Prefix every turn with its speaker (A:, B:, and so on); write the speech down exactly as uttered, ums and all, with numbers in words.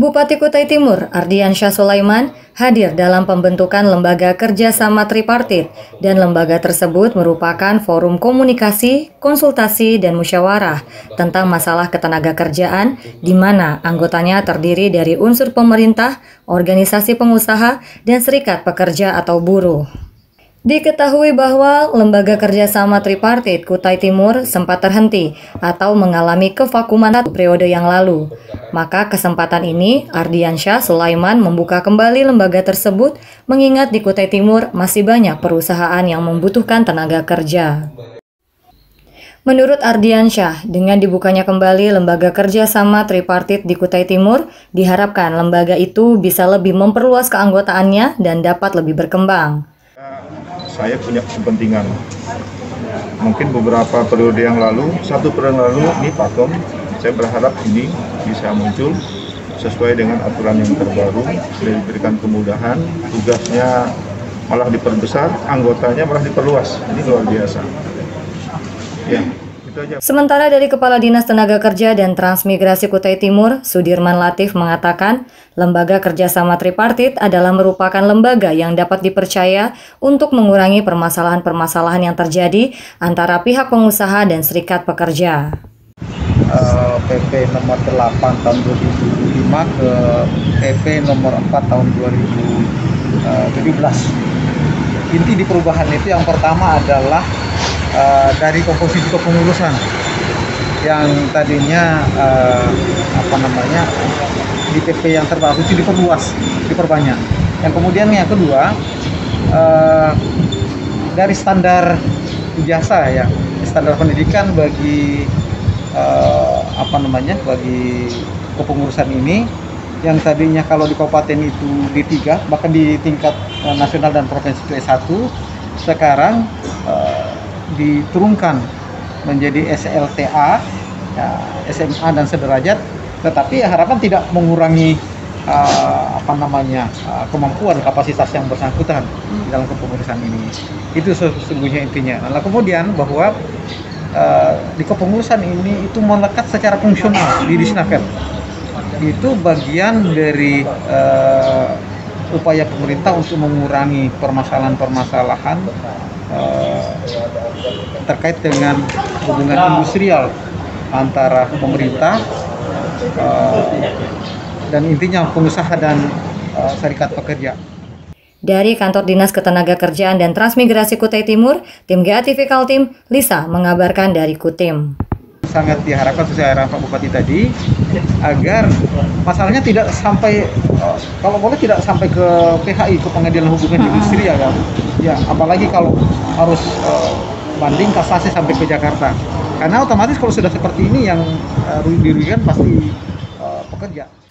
A: Bupati Kutai Timur, Ardiansyah Sulaiman, hadir dalam pembentukan Lembaga Kerjasama Tripartit, dan lembaga tersebut merupakan forum komunikasi, konsultasi, dan musyawarah tentang masalah ketenagakerjaan, di mana anggotanya terdiri dari unsur pemerintah, organisasi pengusaha, dan serikat pekerja atau buruh. Diketahui bahwa Lembaga Kerjasama Tripartit Kutai Timur sempat terhenti atau mengalami kevakuman satu periode yang lalu. Maka kesempatan ini Ardiansyah Sulaiman membuka kembali lembaga tersebut, mengingat di Kutai Timur masih banyak perusahaan yang membutuhkan tenaga kerja. Menurut Ardiansyah, dengan dibukanya kembali Lembaga Kerjasama Tripartit di Kutai Timur, diharapkan lembaga itu bisa lebih memperluas keanggotaannya dan dapat lebih berkembang.
B: Saya punya kepentingan, mungkin beberapa periode yang lalu, satu periode yang lalu, ini Pak Tom, saya berharap ini bisa muncul sesuai dengan aturan yang terbaru, diberikan kemudahan, tugasnya malah diperbesar, anggotanya malah diperluas, ini luar biasa. Ya.
A: Sementara dari Kepala Dinas Tenaga Kerja dan Transmigrasi Kutai Timur, Sudirman Latif mengatakan, Lembaga Kerjasama Tripartit adalah merupakan lembaga yang dapat dipercaya untuk mengurangi permasalahan-permasalahan yang terjadi antara pihak pengusaha dan serikat pekerja.
C: Uh, P P nomor delapan tahun dua ribu lima ke P P nomor empat tahun dua ribu tujuh belas. Inti di perubahan itu yang pertama adalah Uh, dari komposisi kepengurusan yang tadinya uh, apa namanya di P P yang terbaru itu diperluas, diperbanyak. Yang kemudian yang kedua uh, dari standar ijazah ya, standar pendidikan bagi uh, apa namanya bagi kepengurusan ini yang tadinya kalau di kabupaten itu D tiga, bahkan di tingkat uh, nasional dan provinsi itu S satu, sekarang uh, diturunkan menjadi S L T A, ya, S M A dan sederajat, tetapi ya, harapan tidak mengurangi uh, apa namanya uh, kemampuan kapasitas yang bersangkutan hmm. dalam kepengurusan ini. Itu sesungguhnya intinya. Nah, kemudian bahwa uh, di kepengurusan ini itu melekat secara fungsional di Disnaker. Itu bagian dari uh, upaya pemerintah untuk mengurangi permasalahan-permasalahan uh, terkait dengan hubungan industrial antara pemerintah uh, dan intinya pengusaha dan uh, serikat pekerja.
A: Dari Kantor Dinas Ketenagakerjaan dan Transmigrasi Kutai Timur, tim G A T V Kaltim, Lisa mengabarkan dari Kutim.
C: Sangat diharapkan sesuai arahan Pak Bupati tadi agar masalahnya tidak sampai uh, kalau boleh tidak sampai ke P H I, ke Pengadilan Hubungan Industrial ya. Ya, apalagi kalau harus uh, banding kasasi sampai ke Jakarta. Karena otomatis kalau sudah seperti ini yang uh, dirugikan pasti uh, pekerja.